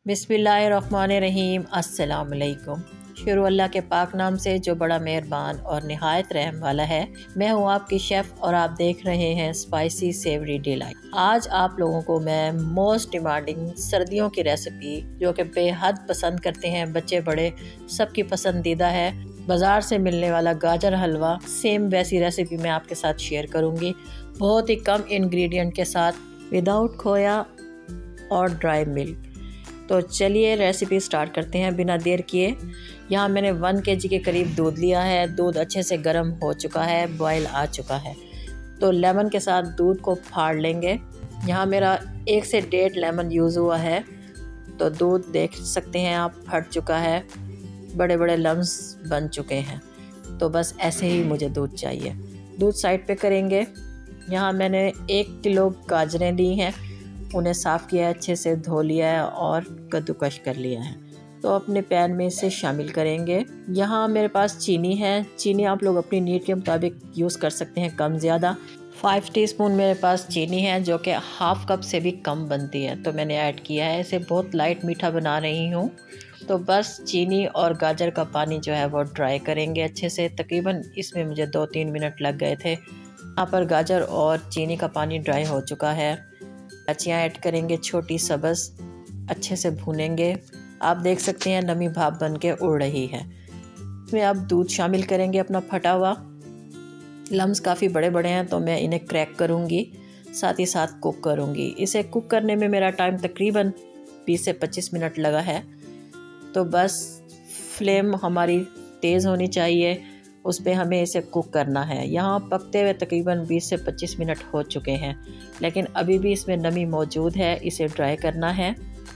बिस्मिल्लाहिर्रहमानिर्रहीम। अस्सलाम वालेकुम। शुरू अल्लाह के पाक नाम से जो बड़ा मेहरबान और निहायत रहम वाला है। मैं हूँ आपकी शेफ़ और आप देख रहे हैं स्पाइसी सेवरी डिलाइट। आज आप लोगों को मैं मोस्ट डिमांडिंग सर्दियों की रेसिपी जो कि बेहद पसंद करते हैं बच्चे बड़े, सबकी पसंदीदा है, बाज़ार से मिलने वाला गाजर हलवा, सेम वैसी रेसिपी मैं आपके साथ शेयर करूँगी बहुत ही कम इंग्रेडिएंट के साथ, विदाउट खोया और ड्राई मिल्क। तो चलिए रेसिपी स्टार्ट करते हैं बिना देर किए। यहाँ मैंने 1 kg के करीब दूध लिया है। दूध अच्छे से गर्म हो चुका है, बॉयल आ चुका है। तो लेमन के साथ दूध को फाड़ लेंगे। यहाँ मेरा 1 से 1.5 लेमन यूज़ हुआ है। तो दूध देख सकते हैं आप, फट चुका है, बड़े बड़े लम्स बन चुके हैं। तो बस ऐसे ही मुझे दूध चाहिए। दूध साइड पे करेंगे। यहाँ मैंने 1 किलो गाजरें ली हैं, उन्हें साफ़ किया है, अच्छे से धो लिया है और कद्दूकश कर लिया है। तो अपने पैन में इसे शामिल करेंगे। यहाँ मेरे पास चीनी है। चीनी आप लोग अपनी नीड के मुताबिक यूज़ कर सकते हैं, कम ज़्यादा। 5 टीस्पून मेरे पास चीनी है जो कि हाफ़ कप से भी कम बनती है, तो मैंने ऐड किया है। इसे बहुत लाइट मीठा बना रही हूँ। तो बस चीनी और गाजर का पानी जो है वो ड्राई करेंगे अच्छे से। तकरीबन इसमें मुझे 2-3 मिनट लग गए थे। यहाँ पर गाजर और चीनी का पानी ड्राई हो चुका है। इलायचियाँ ऐड करेंगे, छोटी सब्ज़, अच्छे से भूनेंगे। आप देख सकते हैं नमी भाप बन के उड़ रही है। इसमें अब दूध शामिल करेंगे अपना फटा हुआ। लम्स काफ़ी बड़े बड़े हैं तो मैं इन्हें क्रैक करूँगी, साथ ही साथ कुक करूँगी। इसे कुक करने में मेरा टाइम तकरीबन 20 से 25 मिनट लगा है। तो बस फ्लेम हमारी तेज़ होनी चाहिए, उस पर हमें इसे कुक करना है। यहाँ पकते हुए तकरीबन 20 से 25 मिनट हो चुके हैं, लेकिन अभी भी इसमें नमी मौजूद है। इसे ड्राई करना है।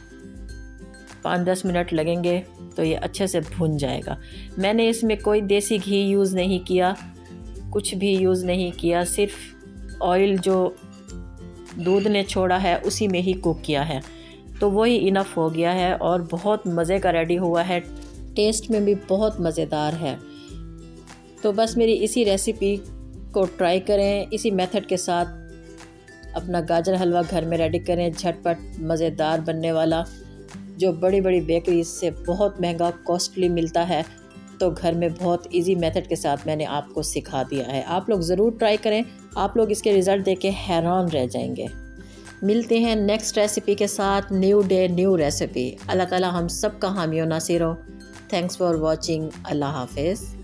5-10 मिनट लगेंगे तो ये अच्छे से भुन जाएगा। मैंने इसमें कोई देसी घी यूज़ नहीं किया, कुछ भी यूज़ नहीं किया, सिर्फ ऑयल जो दूध ने छोड़ा है उसी में ही कुक किया है। तो वही इनफ हो गया है और बहुत मज़े का रेडी हुआ है। टेस्ट में भी बहुत मज़ेदार है। तो बस मेरी इसी रेसिपी को ट्राई करें, इसी मेथड के साथ अपना गाजर हलवा घर में रेडी करें, झटपट मज़ेदार बनने वाला, जो बड़ी बड़ी बेकरी से बहुत महंगा कॉस्टली मिलता है। तो घर में बहुत इजी मेथड के साथ मैंने आपको सिखा दिया है। आप लोग ज़रूर ट्राई करें, आप लोग इसके रिज़ल्ट देख के हैरान रह जाएंगे। मिलते हैं नेक्स्ट रेसिपी के साथ। New day new recipe. अल्लाह ताला हम सब का हामी और नासिर हो। Thanks for watching. अल्लाह हाफिज़।